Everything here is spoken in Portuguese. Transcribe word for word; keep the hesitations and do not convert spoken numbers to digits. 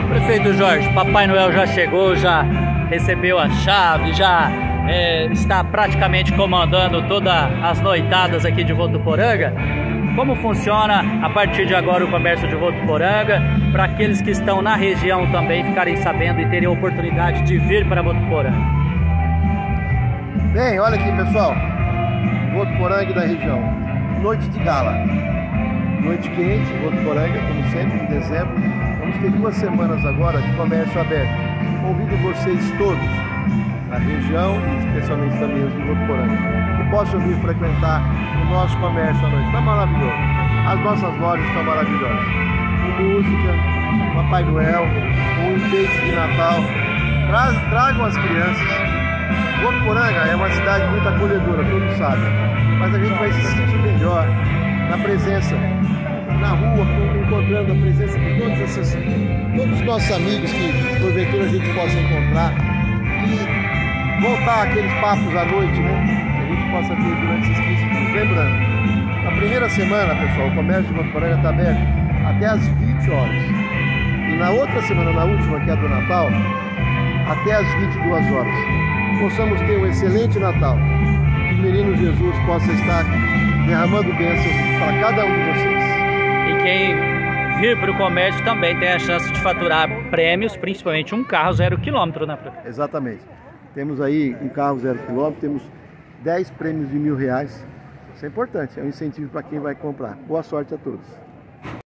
Prefeito Jorge, Papai Noel já chegou, já recebeu a chave, já é, está praticamente comandando todas as noitadas aqui de Votuporanga. Como funciona a partir de agora o comércio de Votuporanga, para aqueles que estão na região também ficarem sabendo e terem a oportunidade de vir para Votuporanga? Bem, olha aqui pessoal, Votuporanga e da região, noite de gala, noite quente, Votuporanga, como sempre, em dezembro. Vamos ter duas semanas agora de comércio aberto. Convido vocês todos, na região e especialmente também os de Votuporanga, que possam vir frequentar o nosso comércio à noite. Está maravilhoso. As nossas lojas estão maravilhosas. Com música, Papai Noel, com enfeites de Natal. Traz, tragam as crianças. Votuporanga é uma cidade muito acolhedora, todos sabem. Mas a gente vai se sentir melhor na presença, na rua, encontrando a presença de todos esses, todos os nossos amigos que porventura a gente possa encontrar. E voltar aqueles papos à noite, né? Que a gente possa ter durante esses quinze dias. Lembrando, na primeira semana, pessoal, o comércio de Votuporanga está aberto até às vinte horas. E na outra semana, na última, que é a do Natal, até às vinte e duas horas. Possamos ter um excelente Natal. Que o menino Jesus possa estar derramando bênçãos para cada um de vocês. E quem vir para o comércio também tem a chance de faturar prêmios, principalmente um carro zero quilômetro, né, prefeito? Exatamente. Temos aí um carro zero quilômetro, temos dez prêmios de mil reais. Isso é importante, é um incentivo para quem vai comprar. Boa sorte a todos.